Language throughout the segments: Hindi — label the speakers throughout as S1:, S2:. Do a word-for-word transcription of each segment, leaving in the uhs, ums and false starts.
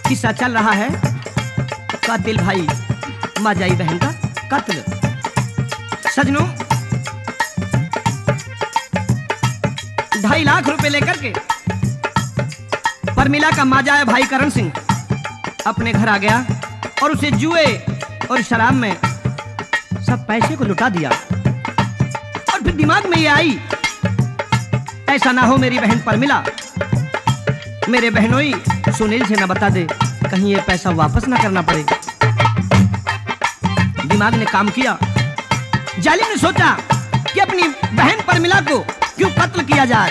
S1: किस्सा चल रहा है कातिल भाई माजाई बहन का कत्ल। सजनों, ढाई लाख रुपए लेकर के परमिला का माजाया भाई करण सिंह अपने घर आ गया और उसे जुए और शराब में सब पैसे को लुटा दिया। और फिर दिमाग में ये आई, ऐसा ना हो मेरी बहन परमिला मेरे बहनोई सुनील से न बता दे, कहीं ये पैसा वापस ना करना पड़े। दिमाग ने काम किया। जालिम ने सोचा कि अपनी बहन परमिला को क्यों कत्ल किया जाए,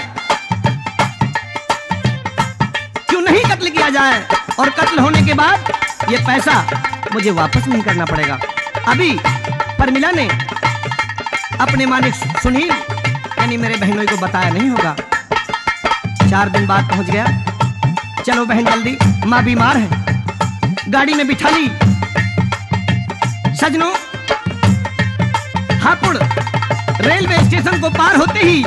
S1: क्यों नहीं कत्ल किया जाए, और कत्ल होने के बाद ये पैसा मुझे वापस नहीं करना पड़ेगा। अभी परमिला ने अपने मालिक सुनील यानी मेरे बहनोई को बताया नहीं होगा। चार दिन बाद पहुंच गया। चलो बहन जल्दी, माँ बीमार है। गाड़ी में बिठा ली। सजनों, हापुड़ रेलवे स्टेशन को पार होते ही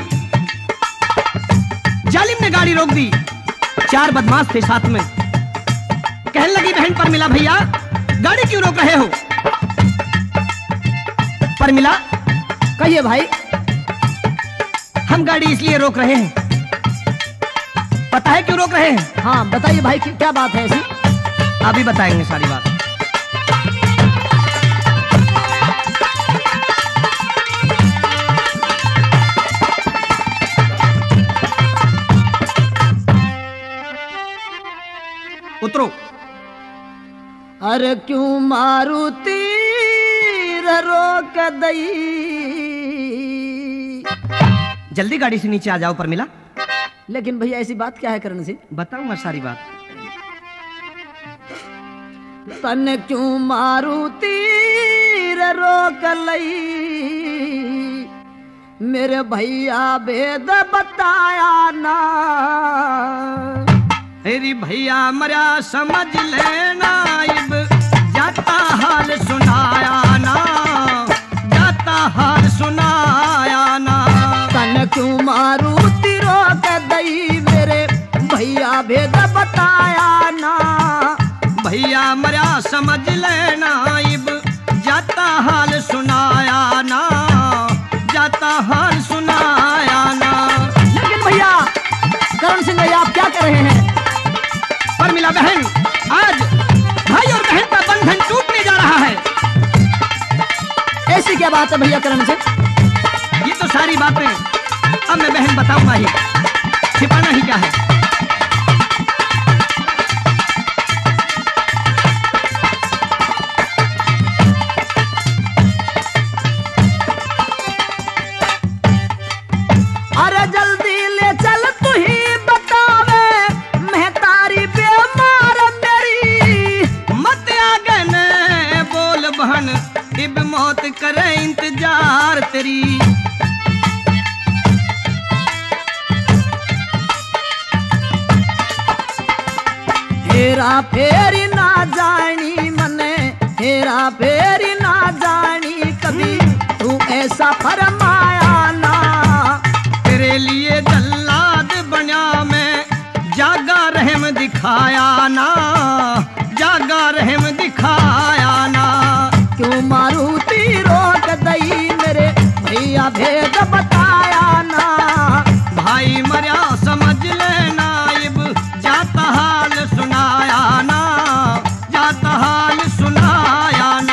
S1: जालिम ने गाड़ी रोक दी। चार बदमाश थे साथ में। कहने लगी बहन परमिला, भैया गाड़ी क्यों रोक रहे हो? परमिला,
S2: कहिए भाई।
S1: हम गाड़ी इसलिए रोक रहे हैं। पता है क्यों रोक रहे हैं?
S2: हाँ बताइए भाई, क्या बात है ऐसी?
S1: अभी बताएंगे सारी बात। उतरो।
S2: अरे क्यों मारू तीर रोक दई।
S1: जल्दी गाड़ी से नीचे आ जाओ परमिला।
S2: लेकिन भैया ऐसी बात क्या है करण सिंह?
S1: बताऊंगा सारी बात।
S2: तन क्यों मारू तीर रोक लई, मेरे भैया भेद बताया ना।
S1: तेरी भैया मरा समझ लेना, इब जाता हाल सुनाया ना, जाता हाल सुनाया ना।
S2: तन क्यों मारू तीरो के दई, मेरे भैया भेद बताया ना।
S1: भैया मरा समझ लेना, इब जाता हाल सुनाया ना, जाता हाल सुनाया ना।
S2: लेकिन भैया करण सिंह भैया आप क्या कर रहे हैं?
S1: परमिला बहन, आज भाई और बहन का बंधन टूटने जा रहा है।
S2: ऐसी क्या बात है भैया करण सिंह?
S1: ये तो सारी बातें अब मैं बहन बताऊंगा ही, छिपाना ही क्या है।
S2: अरे जल्दी ले चल तू ही बतावे, मैं तारी बेमार मेरी।
S1: मत आगे न बोल बहन, इब मौत करे इंतजार तेरी।
S2: हेरा फेरी ना जानी मने, हेरा फेरी ना जानी कभी, तू ऐसा फरमाया ना।
S1: तेरे लिए जल्लाद बना मैं, जागा रहम दिखाया ना, जागा रहम दिखाया ना।
S2: क्यों मारू तीरो कदई, मेरे भैया भेद बताया ना।
S1: भाई मरा समझ लेना, इब जाता हाल सुनाया ना, जाता हाल सुनाया ना।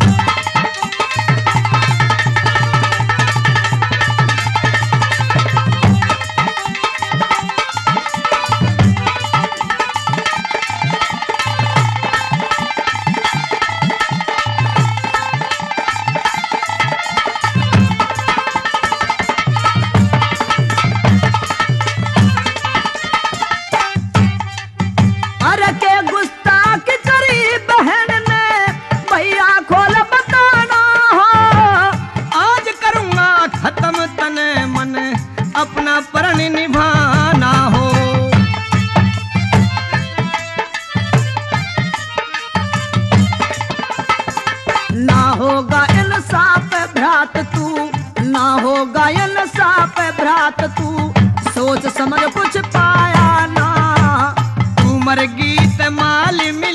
S2: अरे के गुस्ताख करी बहन ने, भैया खोल बताना हो।
S1: आज करूंगा खत्म तने मन, अपना प्रण निभाना हो।
S2: ना होगा इंसाफ भ्रात तू, ना होगा इंसाफ भ्रात तू, सोच समझ कुछ पाया ना।
S1: तू मर गीत माल में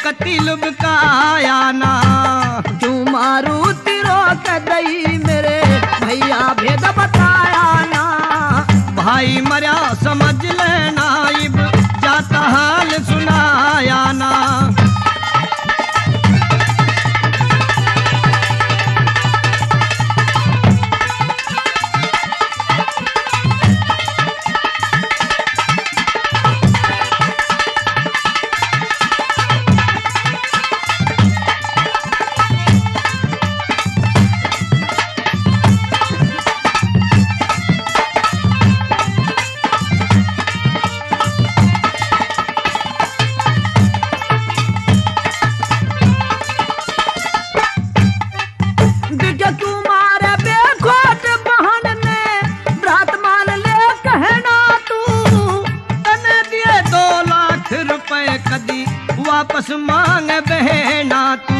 S1: कति लुबकाया ना।
S2: क्यों मारुति रोक दई मेरे भैया भेद बताया ना।
S1: भाई मरा समझ लेना इब जाता हाल सुनाया ना। वापस मांग बहना तू।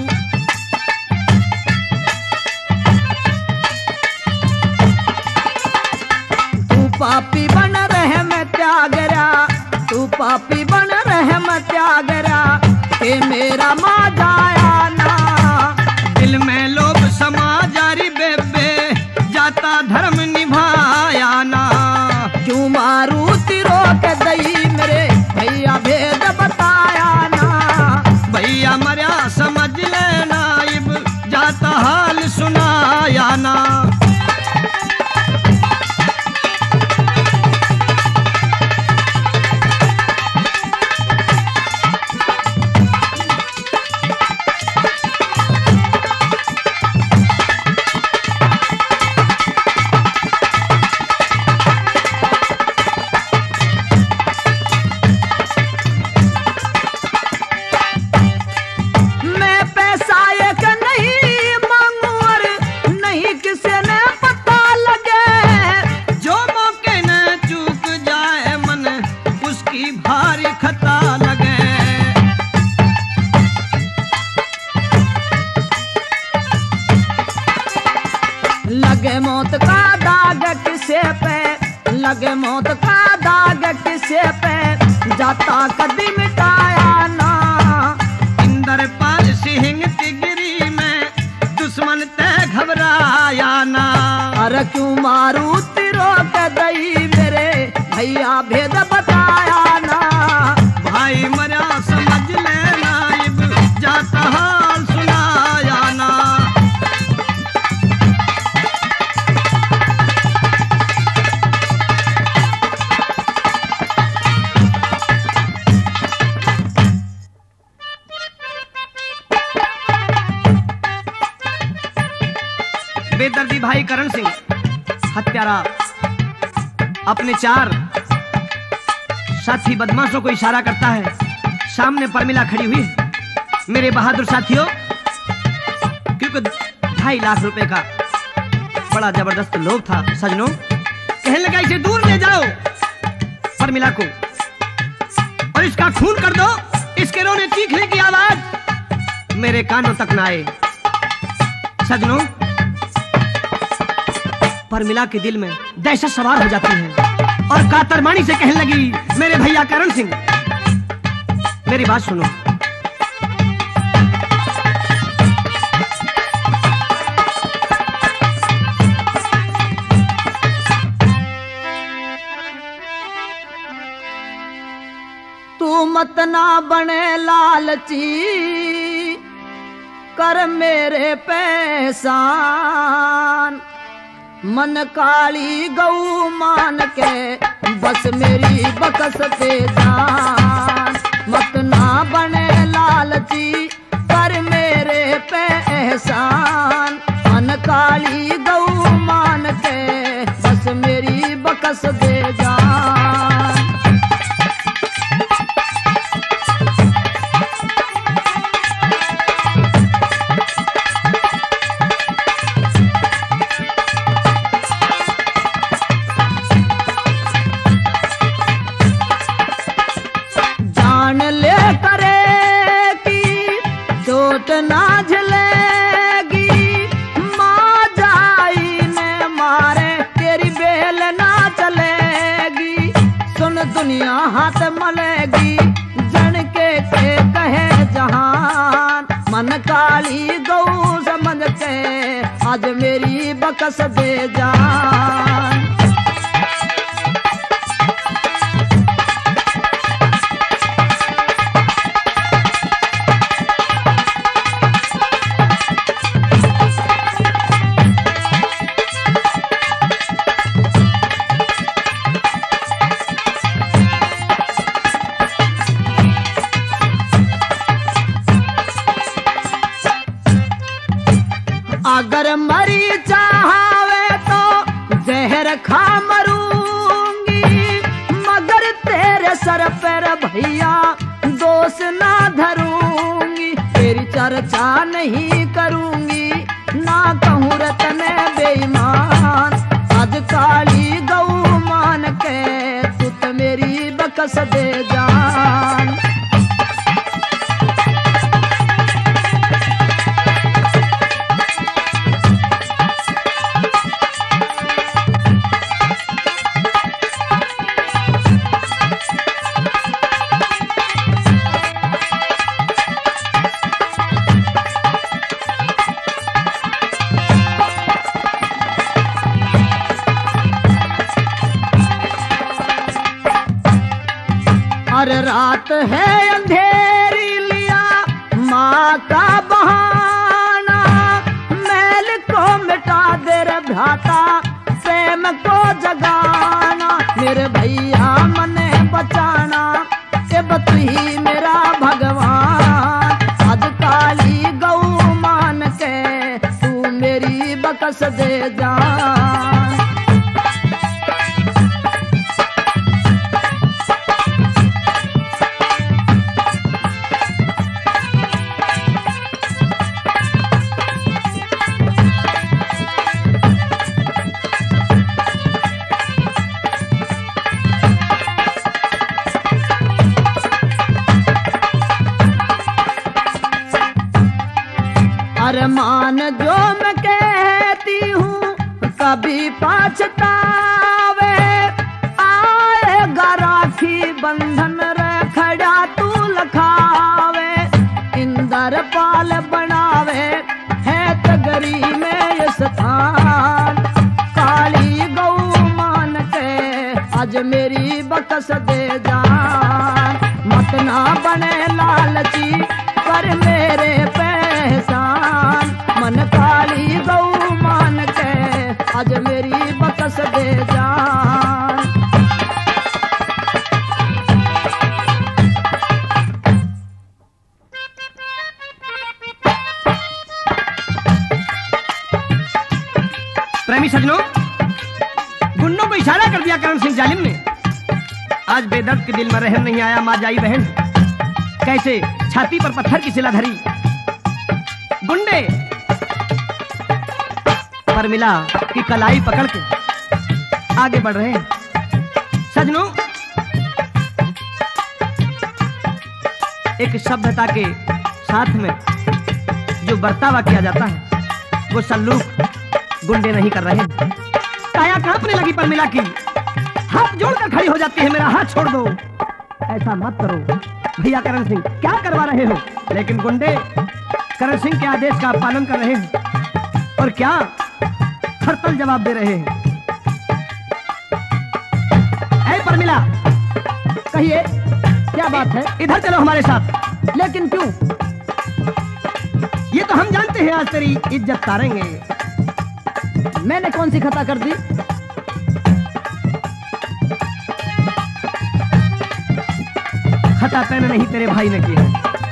S2: तू पापी बन रहे मैं त्यागरा, तू पापी बन रहे मैं त्यागरा, के मेरा माँ जाया ना।
S1: दिल में लोभ समा जारी बेबे जाता धर्म निभाया ना।
S2: क्यों मारुति रोक दई मेरे भैया भेद बताया ना।
S1: भैया मरा समझ लेना इब जाता हाल सुनाया ना।
S2: लगे मौत का दाग किसे पे, लगे मौत का दाग किसे पे, जाता कदी मिटाया ना।
S1: इंदर पाल सिंह तिगरी में दुश्मन ते घबराया ना।
S2: अरे क्यों मारुति रोक दई मेरे भैया भेद बताया ना।
S1: भाई मरा समझ लेना इब जाता हाल सुनाया ना। बेदर्दी भाई करण सिंह हत्यारा अपने चार साथी बदमाशों को इशारा करता है। सामने परमिला खड़ी हुई है। मेरे बहादुर साथियों, क्योंकि ढाई लाख रुपए का बड़ा जबरदस्त लोभ था सजनों, कहने लगा इसे दूर ले जाओ परमिला को और इसका खून कर दो। इसके रोने चीखने की आवाज मेरे कानों तक ना आए। सजनों, परमिला के दिल में दहशत सवार हो जाती है और कातरमानी से कहने लगी, मेरे भैया करण सिंह मेरी बात सुनो।
S2: तू मत ना बने लालची कर मेरे पहचान, मन काली गऊ मान के बस मेरी बकस पे जान। मत ना बने लालची कर मेरे पे एहसान, मन काली गऊ मान के बस मेरी बकस दे जान। ना झलेगी माँ जाई ने मारे तेरी बेल ना चलेगी। सुन दुनिया हाथ मलेगी जन के, के कहे जहान। मन काली गौ समझ के आज मेरी बकस दे जान। अगर मरी चाहवे तो जहर खा मरूंगी, मगर तेरे सर पर भैया दोष ना धरूंगी। तेरी चर्चा नहीं करूंगी, ना कहूँ रतन बेईमान। आज काली गौ मान के तू तो मेरी बकस दे जान। हर रात है अंधेरी लिया माँ का बहाना। मैल को मिटा दे रे भ्राता प्रेम को जगाना। मेरे भैया मने बचाना अब तू ही मेरा भगवान। आज काली गौ मान के तू मेरी बकस दे जान। अरमान जो मैं कहती हूँ कभी पछतावे। आएगा राखी बंधन रखड़ा तू लखावे। इंदर पाल बनावे है तगरी में ये स्थान। काली गौ मान के आज मेरी बकस दे जान। मत ना बने लालची कर मेरे पहचान। मन काली गौ मान के आज मेरी बकस दे जान।
S1: प्रेमी सजनों, गुंडों को इशारा कर दिया करण सिंह जालिम ने। आज बेदर्द के दिल में रहम नहीं आया। माँ जाई बहन कैसे छाती पर पत्थर की सिला धरी। गुंडे परमिला की कलाई पकड़ के आगे बढ़ रहे हैं। सजनों, एक सभ्यता के साथ में जो बर्तावा किया जाता है वो सल्लूक गुंडे नहीं कर रहे हैं। काया कांपने लगी परमिला की, हाथ जोड़कर खड़ी हो जाती है। मेरा हाथ छोड़ दो, ऐसा मत करो भैया करण सिंह, क्या करवा रहे हो। लेकिन गुंडे करण सिंह के आदेश का पालन कर रहे हैं और क्या खरतल जवाब दे रहे हैं। ऐ परमिला, कहिए क्या बात है। इधर चलो हमारे साथ।
S2: लेकिन क्यों?
S1: ये तो हम जानते हैं आज तेरी इज्जत तारेंगे।
S2: मैंने कौन सी खता कर दी?
S1: खता तैने नहीं, तेरे भाई ने की है।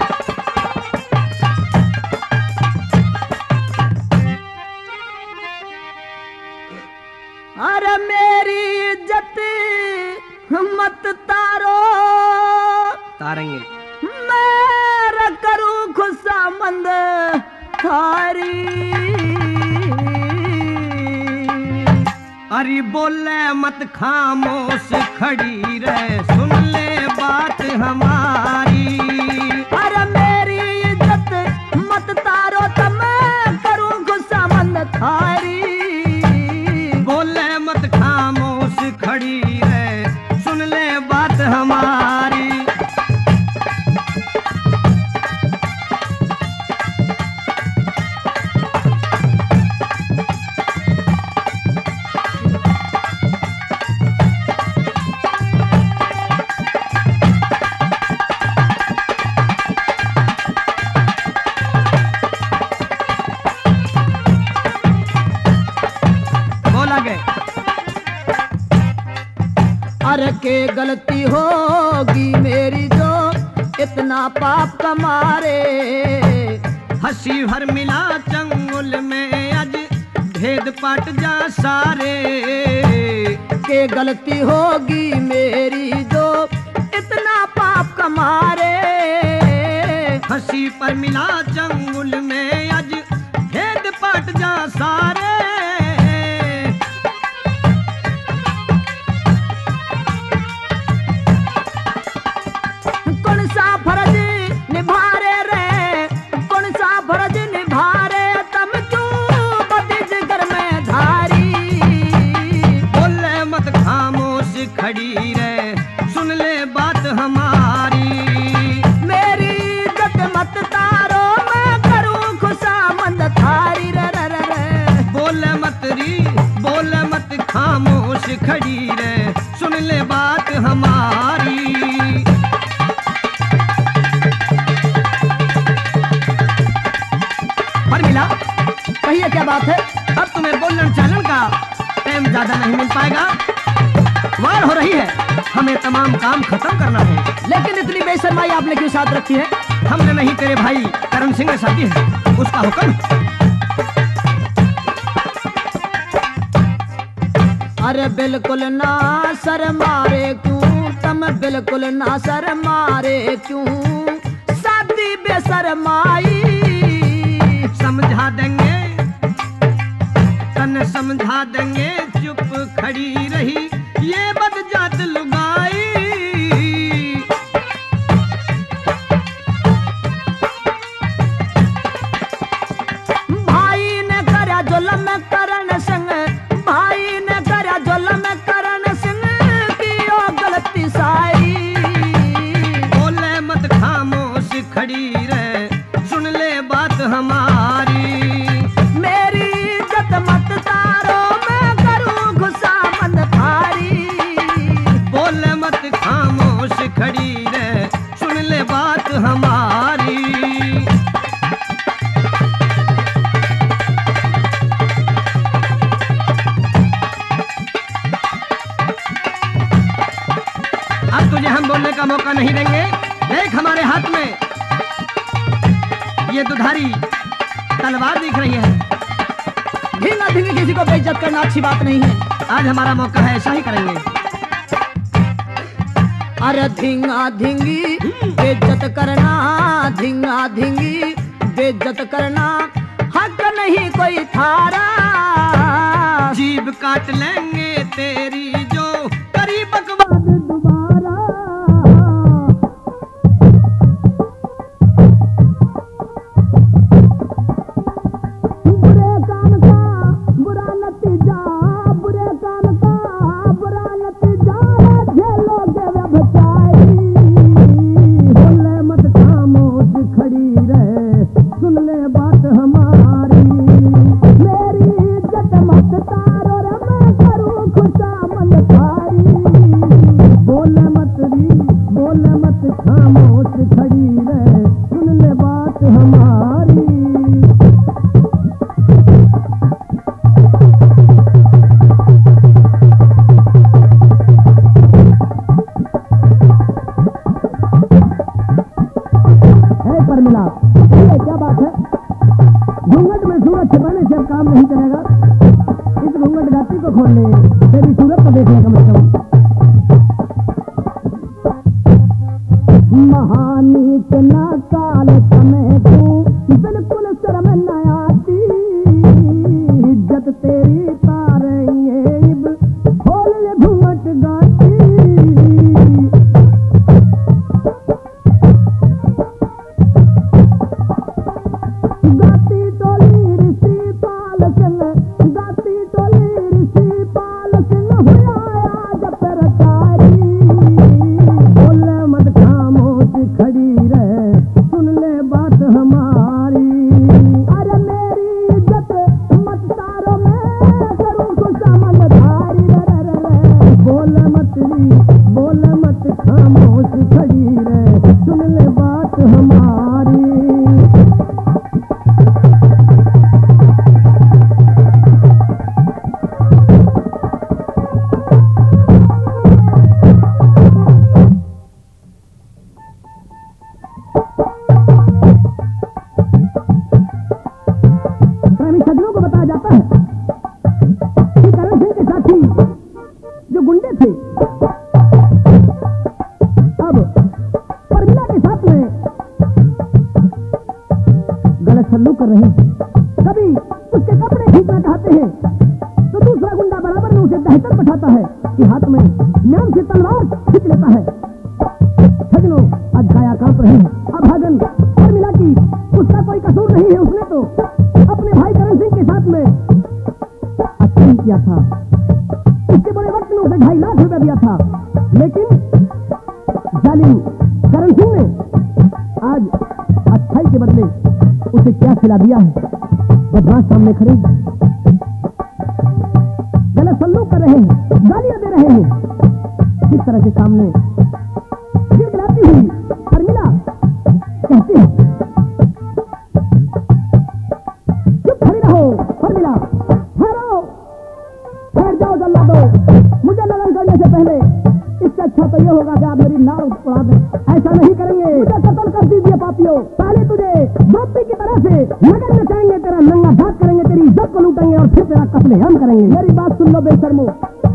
S2: अरे मेरी इज्जत मत तारो,
S1: तारेंगे।
S2: मैं करूं खुशामंद थारी।
S1: अरे बोले मत खामोश खड़ी रह, सुन ले बात हमारी।
S2: अरे मेरी इज्जत मत तारो तो मैं करूं खुशामंद थारी।
S1: बोले मत खामोश खड़ी रह, सुन ले बात हमारी।
S2: के गलती होगी मेरी जो इतना पाप कमारे।
S1: हंसी भर मिला चंगुल में आज भेद पाट जा सारे।
S2: के गलती होगी मेरी जो इतना पाप कमारे।
S1: हंसी पर मिला चंगुल में आज भेद पाट जा सारे।
S2: कौन सा फर्ज निभारे रे, कौन सा फर्ज निभारे तम क्यों बदी जिगर में धारी।
S1: बोले मत खामोश खड़ी रे सुन ले बात हमारी।
S2: मेरी इज्जत मत तारो मैं करूं खुशामंद थारी रे रे रे रे।
S1: बोले मत री बोले मत खामोश खड़ी रे सुन ले बात हमारी। पर मिला
S2: कहिए क्या बात है।
S1: अब तुम्हें बोलने चालन का टाइम ज्यादा नहीं मिल पाएगा। वार हो रही है, हमें तमाम काम खत्म करना है।
S2: लेकिन इतनी बेशर्माई आपने क्यों साथ रखी है।
S1: हमने नहीं, तेरे भाई करण सिंह ने शादी है, उसका हुक्म।
S2: अरे बिल्कुल ना सर मारे क्यों तुम, बिल्कुल ना सर मारे क्यों शादी बेशर्माई।
S1: समझा देंगे तन समझा देंगे चुप खड़ी रही ये बदजात लुगाई।
S2: भाई ने करा जुल्म करण सिंह, भाई ने करा जुल्म करण सिंह की ओ गलती सारी।
S1: बोले मत खामोश खड़ी रहे सुन ले बात हमारी।
S2: मेरी इज्जत मत तारो मैं करूं खुशामंद थारी।
S1: बोले मत खामोश खड़ी रहे सुन ले बात हमारी। अब तुझे हम बोलने का मौका नहीं देंगे। देख हमारे हाथ में ये दुधारी तलवार दिख रही है।
S2: धींगा धींगी किसी को बेइज्जत करना अच्छी बात नहीं है।
S1: आज हमारा मौका है, ऐसा ही करेंगे।
S2: अरे धींगा धींगी बेइज्जत करना, धींगा धींगी बेइज्जत करना हक नहीं कोई थारा।
S1: जीभ काट लेंगे तेरी जो करी बकवास
S2: दोबारा। बुरे काम का बुरा नतीजा, बुरे काम का बुरा नतीजा झेलोगे व्यभिचारी।
S1: बोले मत खामोश खड़ी रहे सुन ले बात हमारी।
S2: मेरी इज्जत मत तारो रे मैं करूं खुशामंद थारी।
S1: बोले मत री बोले मत खामोश खड़ी रहे सुन ले बात हमारी।
S2: परमिला ये क्या बात है। घूंघट में सूरत छिपाने से अब काम नहीं चलेगा। इस घूंघट घाटी को खोल ले, तेरी सूरत को देख ले कम से कम। महानीत ना काल समय तू बिल्कुल शर्म न आती। इज्जत तेरी तारेंगे इब खोल ले घूंघट घाटी। गाती टोली ऋषि पाल सिंह, गाती टोली ऋषि पाल सिंह हुआ आज परतारी।
S1: बोले मत खामोश खड़ी रहे सुन ले बात हमारी।
S2: अरे मेरी इज्जत मत तारो मैं करूं खुशामंद थारी। रे रे रे
S1: बोले मत री बोले मत खामोश खड़ी रहे सुन ले बात हमारी।
S2: कर रहे हैं। कभी उसके कपड़े खींचना चाहते हैं तो दूसरा गुंडा बराबर में उसे दहशत बैठाता है कि हाथ में नाम से तलवार खींच लेता है। सजनों, आज काया कांप रहे हैं। अब भागन और मिला कि उसका कोई कसूर नहीं है, उसने तो अपने भाई करण सिंह के साथ में अच्छा ही किया था। उसके बड़े वक्त में उसे ढाई लाख रुपया दिया था, लेकिन जालिम करण सिंह ने आज अच्छाई के बदले उसे क्या खिला दिया है। बदमाश सामने खड़े गलत सलूक कर रहे हैं, गालियां दे रहे हैं। इस तरह के सामने गिड़गिड़ाती हुई शर्मिला कहती है, चुप खड़ी रहो शर्मिला, ठहरो, ठहर जाओ जल्लादो, मुझे लगन करने से पहले इससे अच्छा तो ये होगा कि आप मेरी नाव उड़ा दें। ऐसा नहीं करेंगे, मुझे कत्ल कर दीजिए पापियों। पहले तुझे द्रौपदी की तरह से लगन नचाएंगे, तेरा नंगा ढाक करेंगे, तेरी इज्जत को लूटेंगे और फिर तेरा कत्लेआम करेंगे। मेरी बात सुन लो बेशर्मो।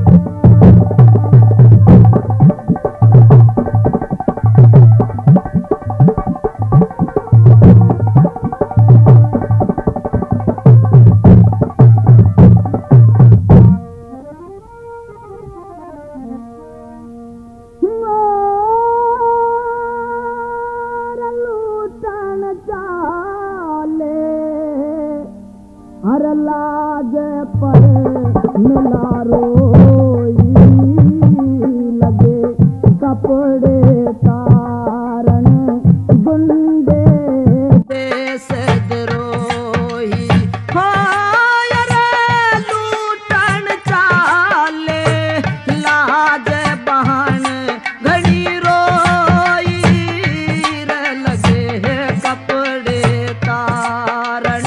S2: हर लाज पर मिला रोई लगे कपड़े तारण गुंडे देश द्रोही हो रे लूटन चाले लाज बहन घड़ी रोई रे लगे कपड़े तारण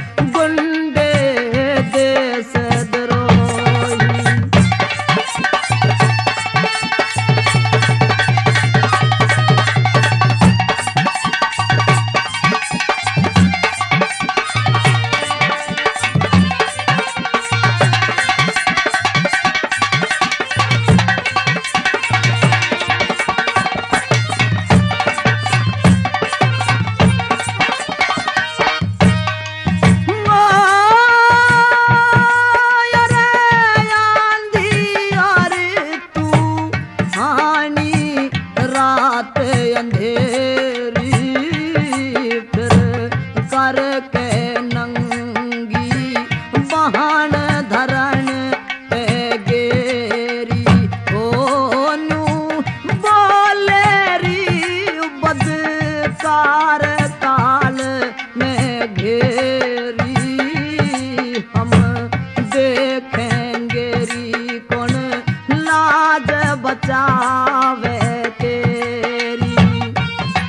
S2: अंधेरी फिर करके नंगी बहान धरण पे गेरी ओ नू बोलेरी बदकार काल में घेरी हम देखेंगे री कौन लाज बचावे तेरी।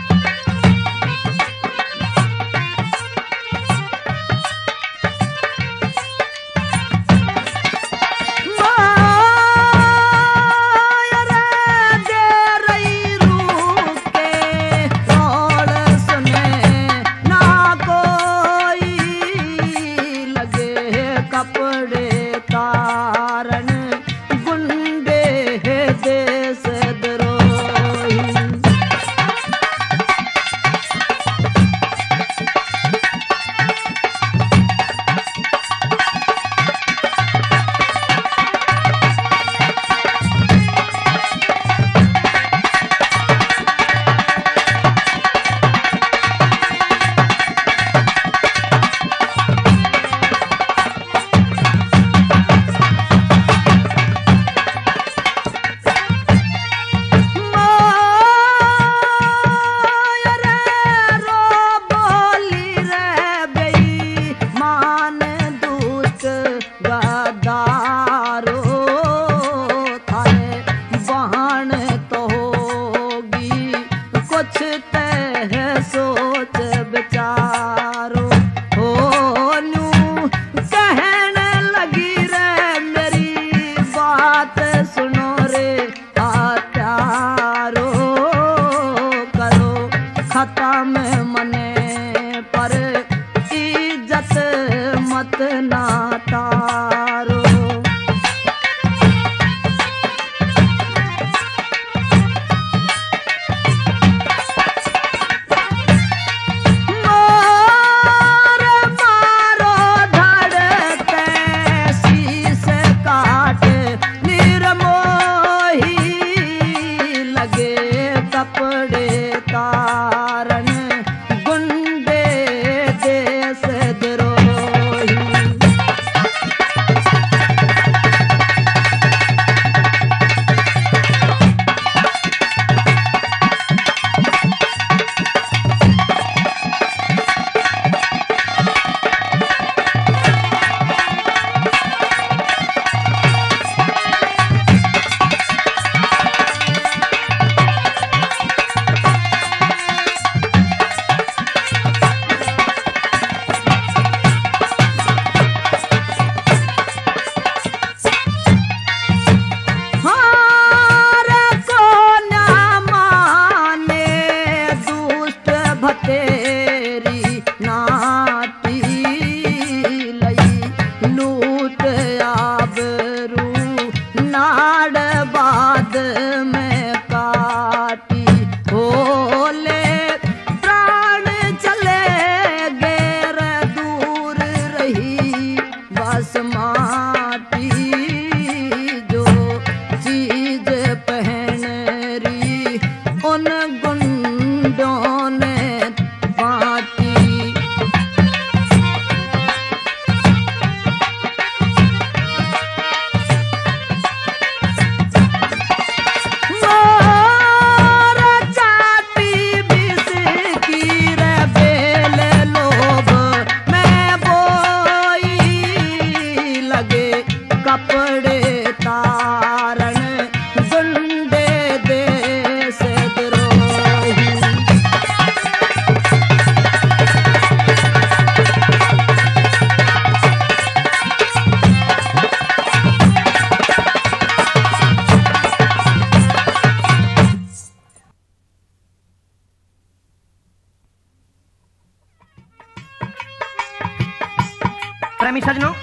S1: ग्रामी सजनों,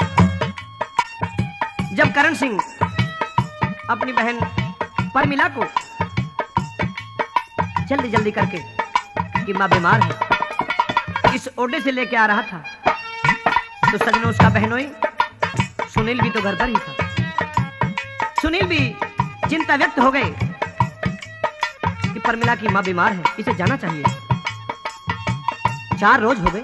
S1: जब करण सिंह अपनी बहन परमिला को जल्दी जल्दी करके कि माँ बीमार है इस ओडे से लेके आ रहा था, तो सजनों उसका बहनोई सुनील भी तो घर पर ही था। सुनील भी चिंता व्यक्त हो गए कि परमिला की माँ बीमार है, इसे जाना चाहिए। चार रोज हो गए,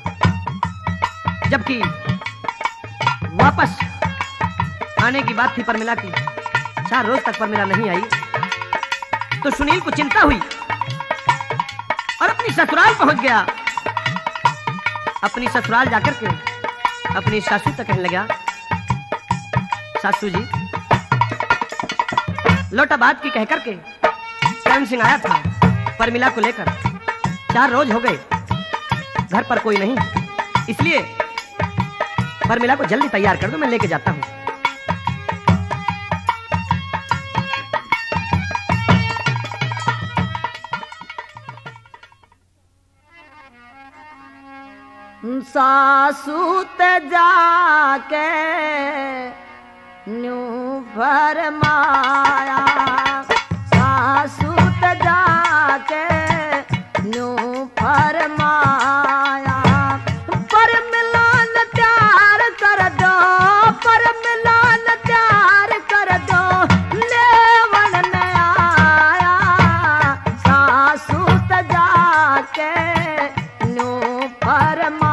S1: जबकि वापस आने की बात थी परमिला की, चार रोज तक परमिला नहीं आई। तो सुनील को चिंता हुई और अपनी ससुराल पहुंच गया। अपनी ससुराल जाकर के अपनी सासू तक कहने लगा, सासू जी लोटा बात की कहकर के करण सिंह आया था परमिला को लेकर। चार रोज हो गए, घर पर कोई नहीं, इसलिए परमिला को जल्दी तैयार कर दो, मैं लेके जाता हूं।
S3: सासू ते जाके न्यू फरमाया, सासू ते जाके न्यू फरमाया, पर मिलान प्यार कर दो, पर मिलान प्यार कर दो, लेवन ने आया, सासू ते जाके न्यू फरमाया।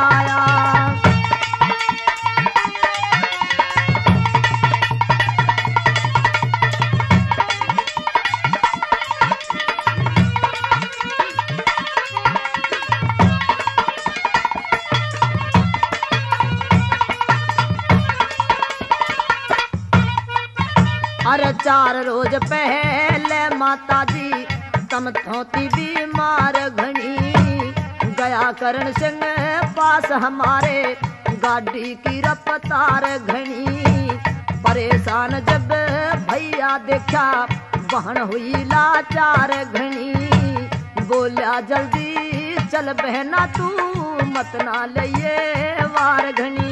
S3: अरे चार रोज पहले माता जी तम थोती बीमार घनी, गया करण सिंह पास हमारे गाड़ी की रफ्तार घनी, परेशान जब भैया देखा बहन हुई लाचार घनी, बोला जल्दी चल बहना तू मत ना लिए वार घनी।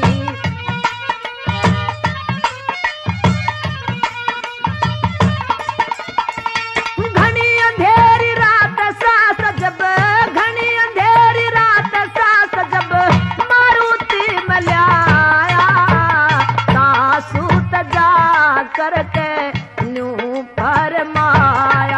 S3: करके न्यू फरमाया,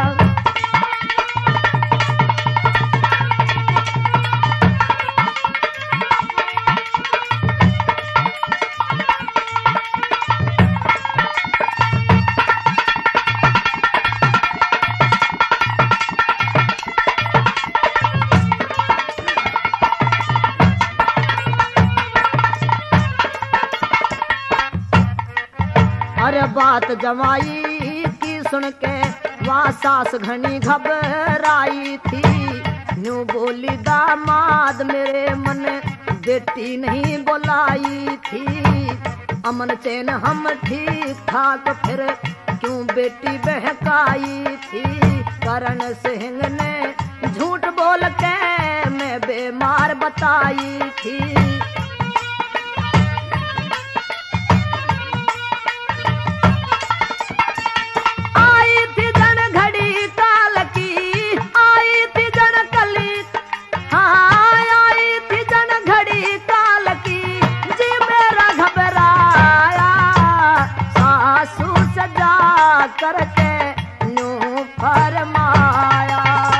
S3: अरे बात जमाई की सुन के वहाँ सास घनी घबराई थी, न्यू बोली दामाद मेरे मन बेटी नहीं बुलाई थी, अमन चैन हम ठीक ठाक फिर क्यों बेटी बहकाई थी, करण सिंह ने झूठ बोल के मैं बीमार बताई थी। करके न्यू फरमाया,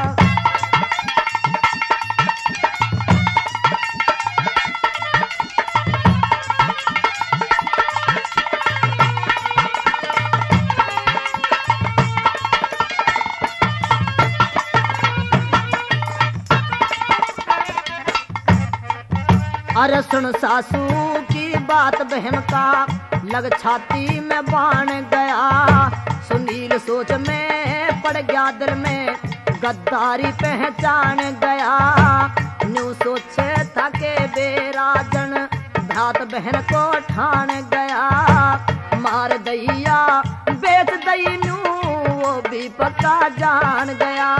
S3: अरे सुन सासू की बात बहन का लग छाती में बाण गया, सुनील सोच में पड़ गया दिल में गद्दारी पहचान गया, न्यू सोचे था के बेराजन भ्रात बहन को ठान गया, मार दैया बेच दई न्यू वो भी पक्का जान गया।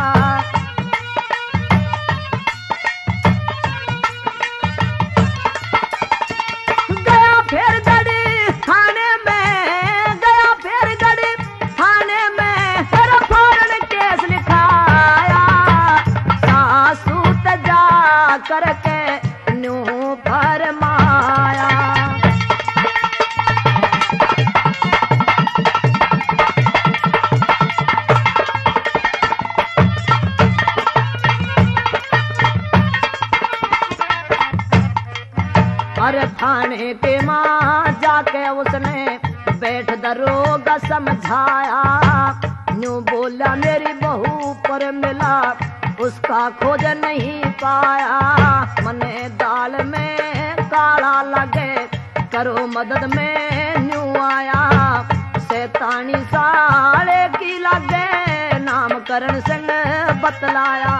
S3: थाने के माँ जाके उसने बैठ दरोगा समझाया। न्यू बोला मेरी बहू पर मिला उसका खोज नहीं पाया। मने दाल में काला लगे करो मदद में न्यू आया। शैतानी साले की लगे नामकरण संग बतलाया।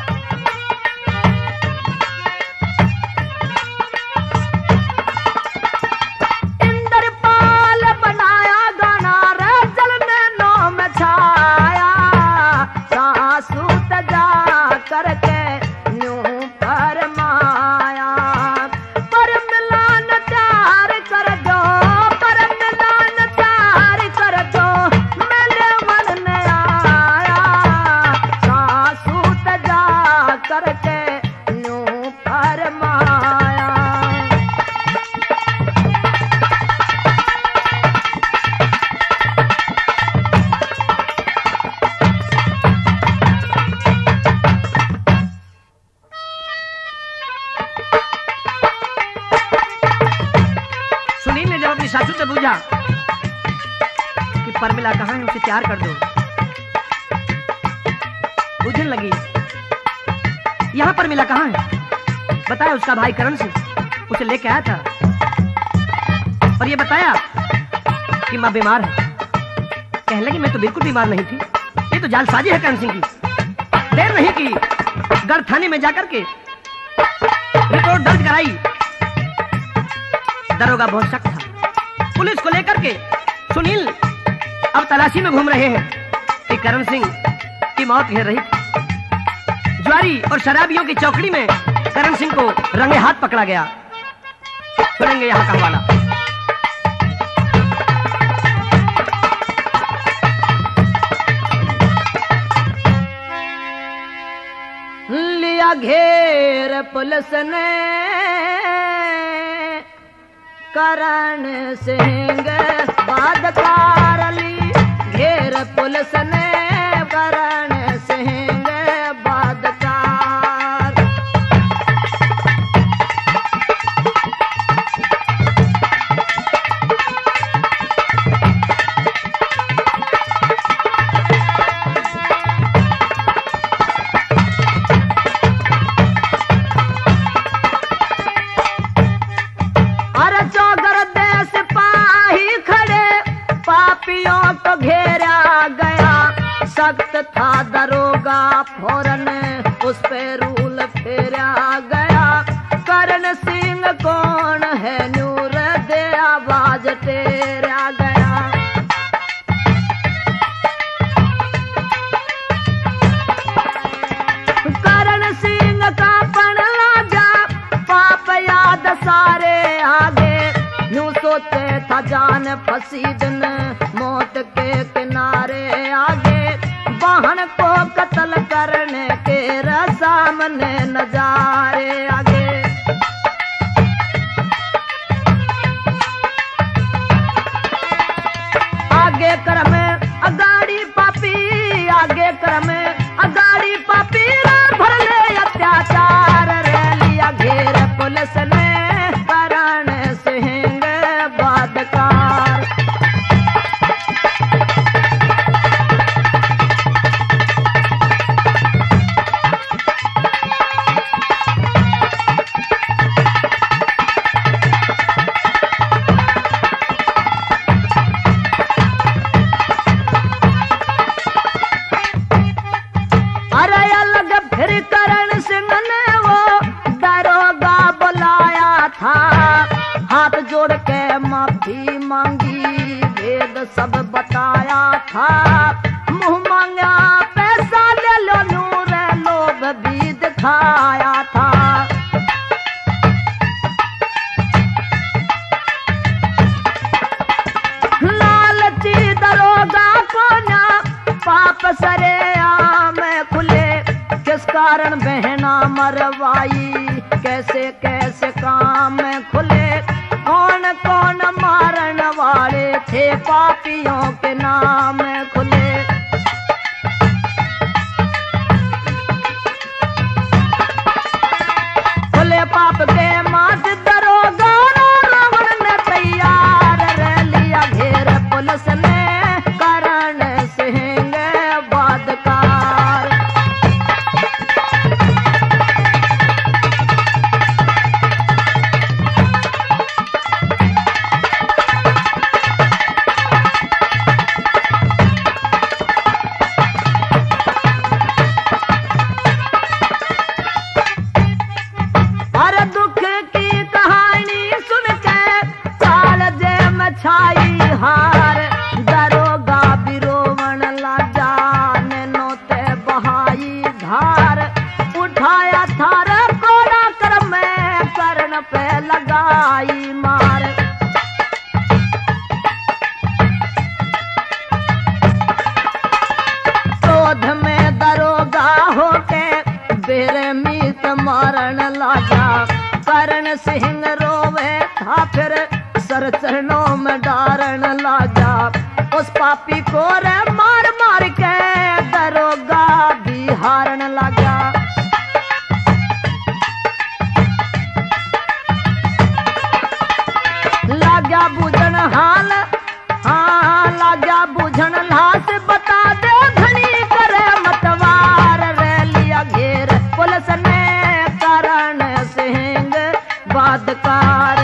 S3: इंद्रपाल बनाया गाना रे जल में नौम छाया। सासू तजा करके न्यू फरमाया पर मिलान प्यार कर दो, पर मिलान प्यार कर दो मेरे मन में आया। सासू तजा करके न्यू फरमाया।
S1: सुनील ने जब अपनी सासू से पूछा कि परमिला कहाँ है, उसे तैयार कर दो, पूछने लगी यहाँ परमिला कहाँ है? बताया उसका भाई करण सिंह उसे लेके आया था और ये बताया कि माँ बीमार है। कहने लगी मैं तो बिल्कुल बीमार नहीं थी, ये तो जालसाजी है करण सिंह की। देर नहीं की गढ़ थाने में जाकर के रिपोर्ट दर्ज कराई। दरोगा बहुत सख्त था। पुलिस को लेकर के सुनील अब तलाशी में घूम रहे हैं कि करण सिंह की मौत घेर रही। ज्वारी और शराबियों की चौकड़ी में करण सिंह को रंगे हाथ पकड़ा गया। सुनेंगे यहाँ का हवाला।
S3: लिया घेर पुलिस ने करण सिंह बादकार ली। घेर पुलिस ने करण सिंह बादकार। अरे चौगर देश पाही खड़े पापियों को घेरा गया। सख्त था दरोगा फौरन उस पे रूल फेरा गया। करण सिंह कौन है नूर दे आवाज तेरा गया। करण सिंह का पण लगा पाप याद सारे आगे। यूं सोचे था जान फंसी दिन मौत के किनारे आगे। वाहन को कत्ल करने के सामने नजारे आगे। आगे क्रम अगाड़ी पापी, आगे क्रम अगाड़ी पापी भर ले अत्याचार रे। लिया घेर पुलिस ने करण सिंह बादकार। अरे अलग फिर करण सिंह ने वो दरोगा बुलाया था। हाथ जोड़ के माफी मांगी भेद सब बताया था। मुंह मांगा पैसा ले लो नूर लोभ भी दिखाया था। लालची दरोगा को ना पाप सरे आम खुले। किस कारण बहना मरवाई कैसे कैसे काम खुले। कौन कौन मारन वाले थे पापियों के नाम खुले। खुले पाप के मात दरोगा सिंह रोवे था फिर सर चरणों में डारण लागा। उस पापी को रे मार मार के दरोगा भी हारन लगा। लागा बुझन हाल हाँ लागा बुझन लाश बता दे घनी करे मतवार रे लिया घेर पुलिस ने करण सिंह बदकार।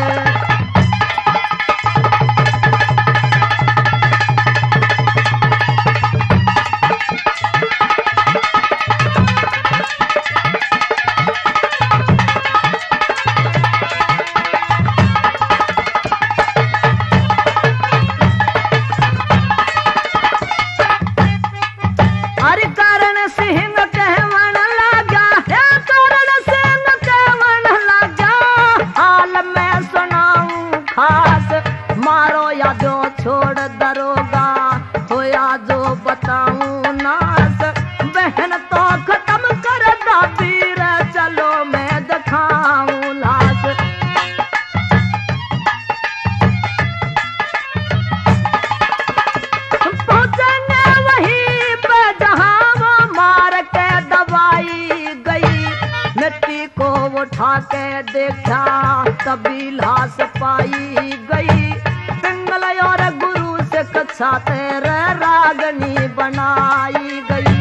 S3: उठा के देखा तभी लाश पाई गई। पिंगल और गुरु से कक्षा तेरे रागनी बनाई गई।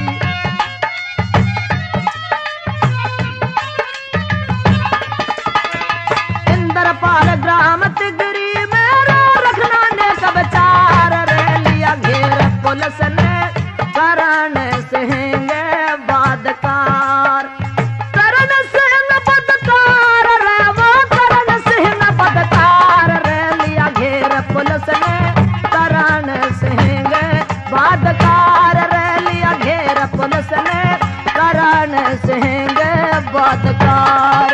S3: इंद्रपाल ग्राम तिगरी मेरा रखना ने कब चार रे लिया घेर पुलिस ने करण सिंह बदकार। पुलिस ने करण सिंह बदकार रे लिया घेर पुलिस ने करण सिंह बदकार।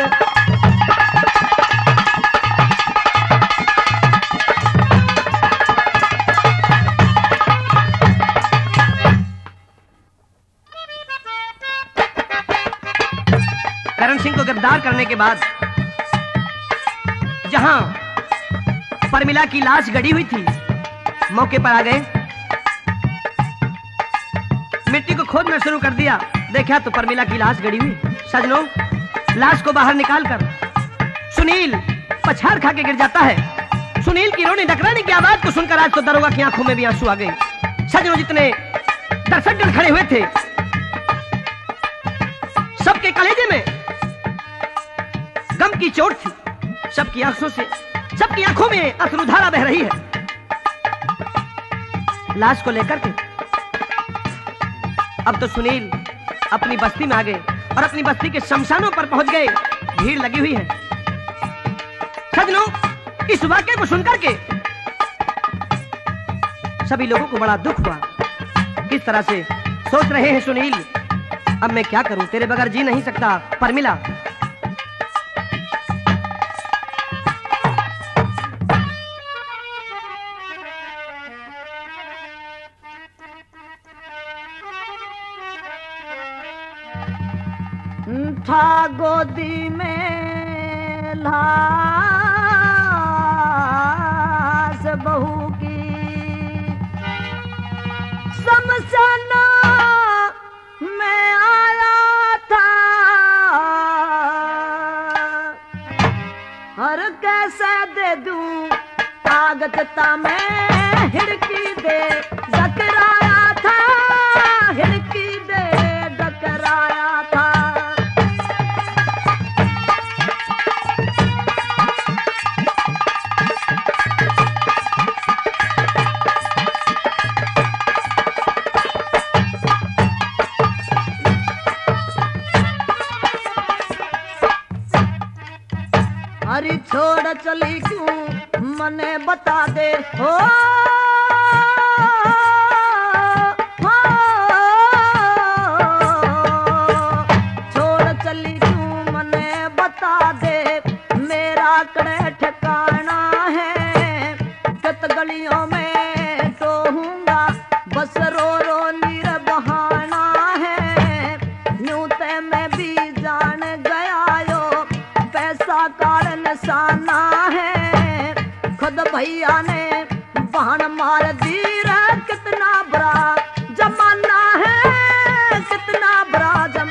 S1: करण सिंह को गिरफ्तार करने के बाद जहां परमिला की लाश गड़ी हुई थी मौके पर आ गए। मिट्टी को खोदना शुरू कर दिया। देखा तो परमिला की लाश गड़ी हुई। सजनों लाश को बाहर निकालकर सुनील पछाड़ खा के गिर जाता है। सुनील की रोने डकराने की आवाज को सुनकर आज तो दरोगा की आंखों में भी आंसू आ गए। सजनों जितने दर्शक जन खड़े हुए थे सबके कलेजे में गम की चोट थी। सबकी आंखों से सबकी आंखों में अश्रुधारा बह रही है। लाश को लेकर के अब तो सुनील अपनी बस्ती में आ गए और अपनी बस्ती के शमशानों पर पहुंच गए। भीड़ लगी हुई है। सजनों इस वाक्य को सुनकर के सभी लोगों को बड़ा दुख हुआ। किस तरह से सोच रहे हैं सुनील, अब मैं क्या करूं, तेरे बगैर जी नहीं सकता। परमिला
S3: था गोदी में लाश बहू की शमशाना में आया था। हर कैसे दे दूं कागजता में हिड़की दे डकराया था। हिड़की दे डकराया था। हरी छोड़ चली क्यों मने बता दे हो, हो छोड़ चली क्यों मने बता दे। मेरा कड़े ठिकाना है कत गलियों में टोहूंगा। बस रो रो नीर बहाना है न्यूते में भी जान गया यो। पैसा कारण सा भैया ने बहन मार दी रे कितना बुरा जमाना है, कितना बुरा जम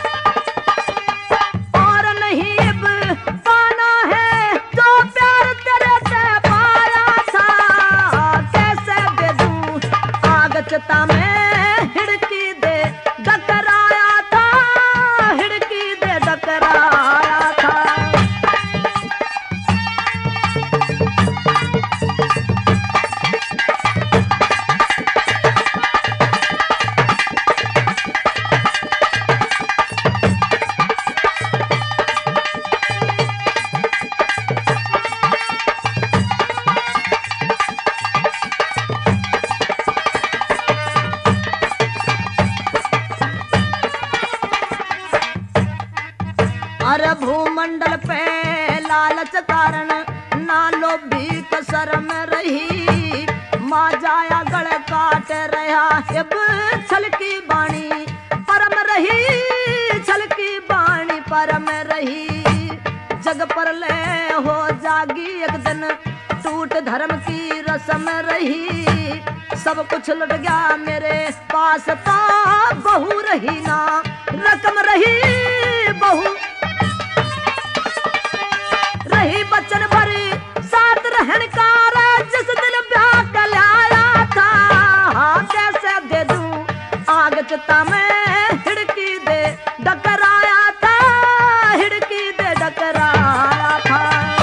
S3: और नहीं अब पाना है जो प्यार तेरे से पाया था। कैसे दे दूं आग चिता में हिड़की दे डकराया था, हिड़की दे डकराया था। अरे भूमंडल पे लालच कारण ना लोभी कसर में रही, माँ जाया गल काट रहा अब छल की बाणी परम रही, छल की बाणी परम रही। जग पर ले हो जागी एक दिन टूट धर्म की रस्म रही, सब कुछ लुट गया मेरे पास तो बहू रही ना रकम रही, बहू रही बचन भरी साथ रहन का जिस दिन ब्याह कर आया था। कैसे दे दूं आग चिता में हिड़की दे डकराया था, हिड़की दे डकराया था।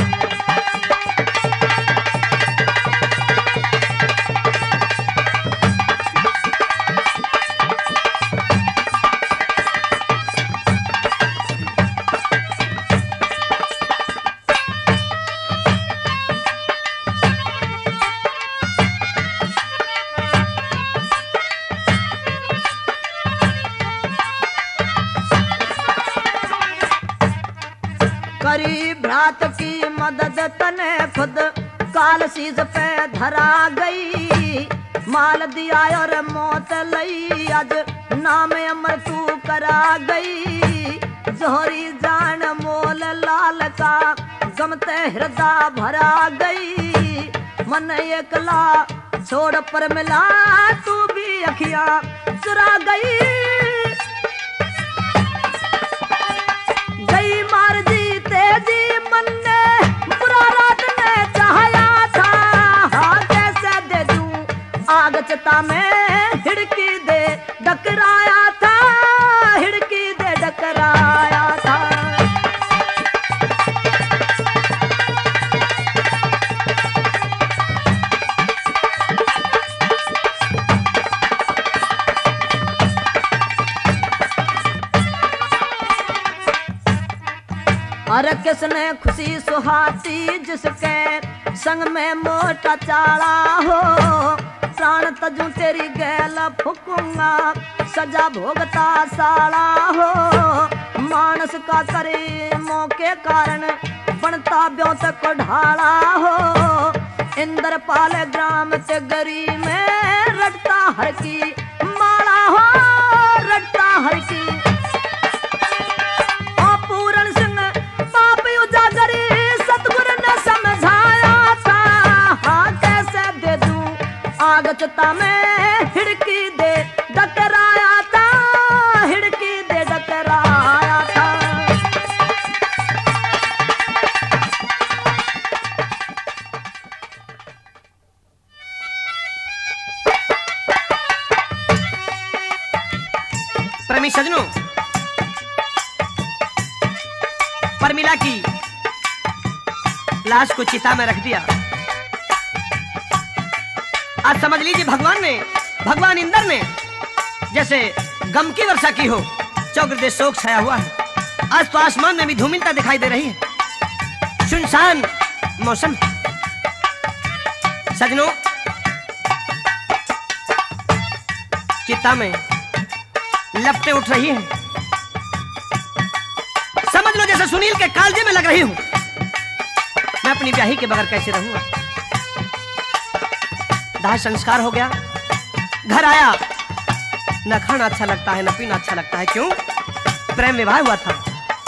S3: करी भ्रात की मदद तने खुद काल शीश पे धरा गई, माल दिया और मौत लई आज नाम अमर तू करा गई। जोहरी जान मोल लाल का गमते हृदय भरा गई, मन एकला छोड़ पर मिला तू भी अखियां चुरा गई। गई मार जी तेजी मन ने बुरा रात ने चाहया था। हाँ कैसे दे दूं आग चिता में हिड़की दे डकराया था, हिड़की दे डकराया था। अरे किसने खुशी सुहाती जिसके संग में मोटा चाला हो, प्राण तजू तेरी गैल फूकूंगा सजा भोगता साला हो। मानस का करे मौके कारण बनता ब्योत को ढाला हो, इंद्रपाल ग्राम से गरी में रटता हर की माला हो, रटता हर की। पूर्ण सिंह पाप उजागरी सतगुरु ने समझाया था। हाँ कैसे दे दूं आग चिता में हिड़की दे डकराया था, हिड़की दे डकराया था।
S1: प्रेमी सजनों, परमिला की लाश को चिता में रख दिया। आज समझ लीजिए भगवान ने, भगवान इंद्र ने जैसे गम की वर्षा की हो, चौगृदे शोक छाया हुआ है। आज तो आसमान में भी धूमिलता दिखाई दे रही है, सुनसान मौसम। सजनों, चिता में लपटें उठ रही हैं, समझ लो जैसे सुनील के कालजे में लग रही हूं। मैं अपनी ब्याही के बगैर कैसे रहूंगा। दाह संस्कार हो गया, घर आया, न खाना अच्छा लगता है न पीना अच्छा लगता है। क्यों? प्रेम विवाह हुआ था,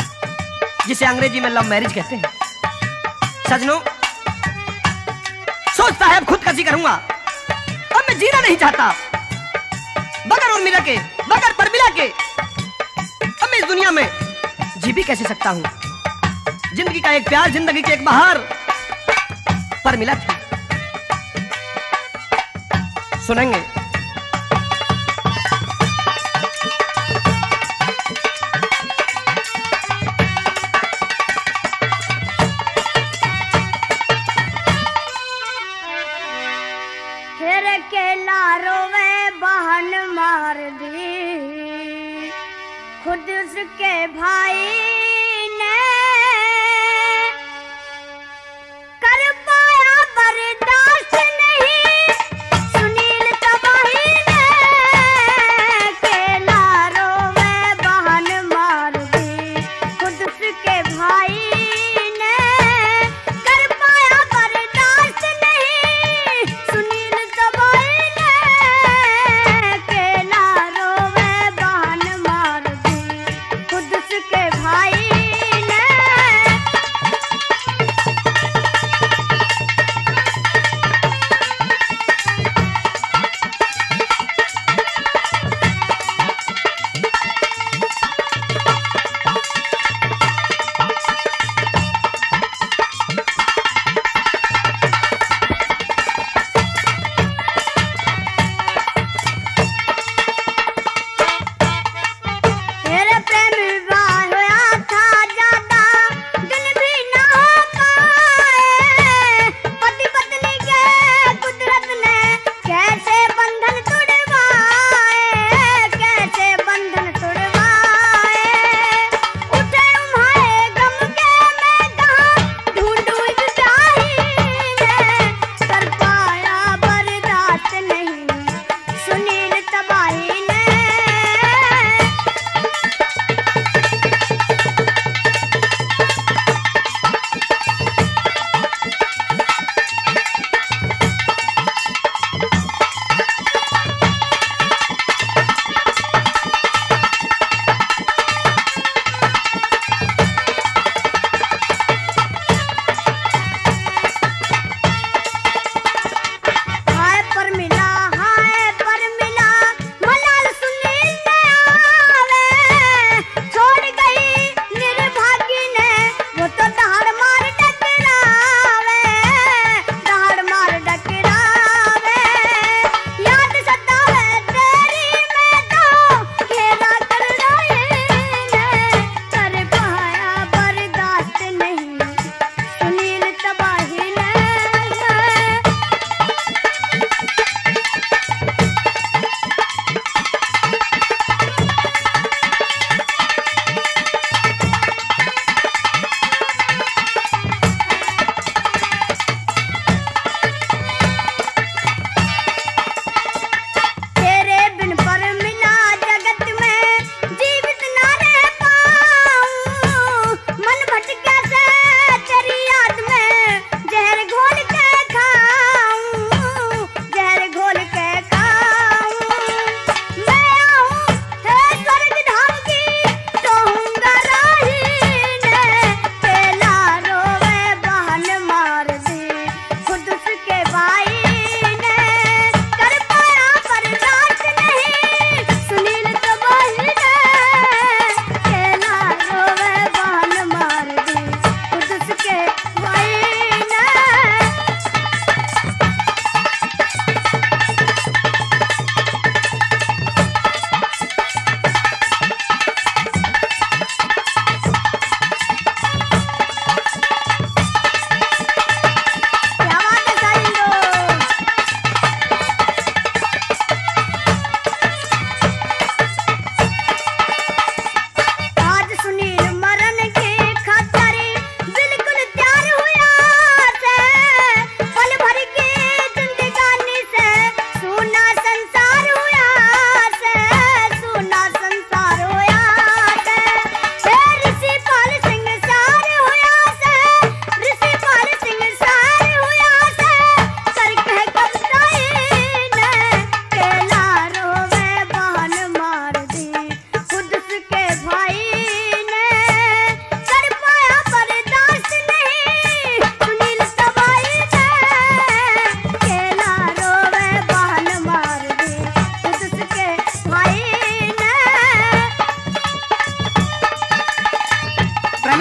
S1: जिसे अंग्रेजी में लव मैरिज कहते हैं। सजनों, सोचता है अब खुदकशी करूंगा, अब मैं जीना नहीं चाहता बगैर उर्मिला के, बगैर परमिला के। अब मैं इस दुनिया में जी भी कैसे सकता हूँ? जिंदगी का एक प्यार, जिंदगी की एक बहार परमिला थी। सुनेंगे
S4: फिर के लारो में बहन मार दी, खुद उसके भाई ने कर पाया बर्दाश्त नहीं, सुनील तबाही ने के लारो में बहन मार दी, खुद उसके भाई ने कर पाया बर्दाश्त नहीं, सुनील तबाही ने के लारो में बहन मार दी, खुद उसके भाई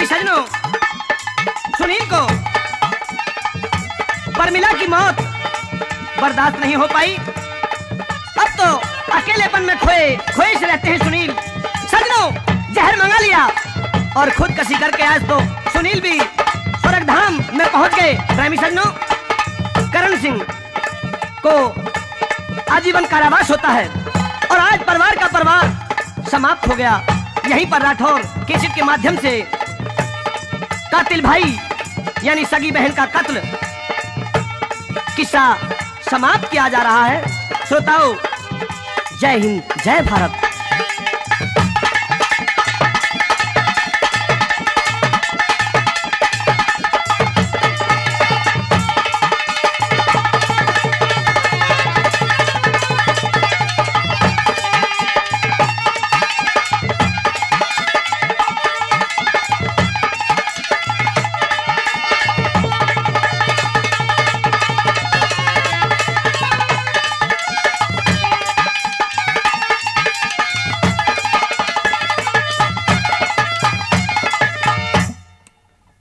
S1: प्रेमी सजनों, सुनील को परमिला की मौत बर्दाश्त नहीं हो पाई। अब तो अकेलेपन में खोए खोए से रहते हैं सुनील। सजनों, जहर मंगा लिया और खुद कसी करके आज तो सुनील भी स्वर्ग धाम में पहुंच गए। प्रेमी सजनों, करण सिंह को आजीवन कारावास होता है और आज परिवार का परिवार समाप्त हो गया। यहीं पर राठौर केसट के माध्यम से कातिल भाई यानी सगी बहन का कत्ल किस्सा समाप्त किया जा रहा है। श्रोताओं, जय हिंद, जय भारत।